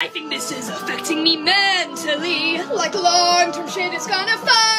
I think this is affecting me mentally. Like long-term shit is gonna fuck